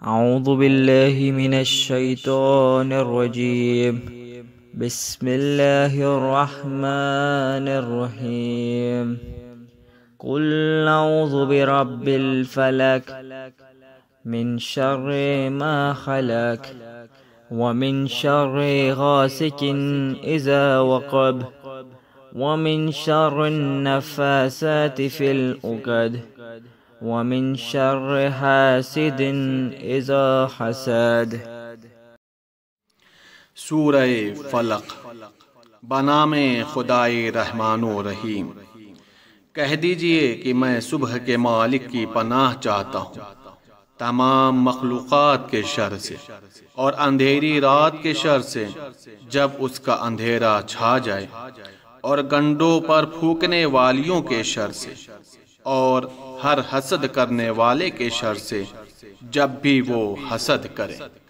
अऊज़ु बिल्लाहि मिनश शैतानिर रजीम। बिस्मिल्लाहिर रहमानिर रहीम। कुल अऊज़ु बिरब्बिल फलक मिन शर्रि मा खलक व मिन शर्रि गासिकिन इज़ा वक़ब व मिन शर्रिन नफ़्फ़ासाति फ़िल उक़द व मिन शर्रि हासिदिन इज़ा हसद। सूरह फलक। बनामे खुदाए रहमानो रहीम। कह दीजिए कि मैं सुबह के मालिक की पनाह चाहता हूँ तमाम मखलूक़ात के शर से और अंधेरी रात के शर से जब उसका अंधेरा छा जाए, और गंडों पर फूकने वालियों के शर से और हर हसद करने वाले के शर से जब भी वो हसद करे।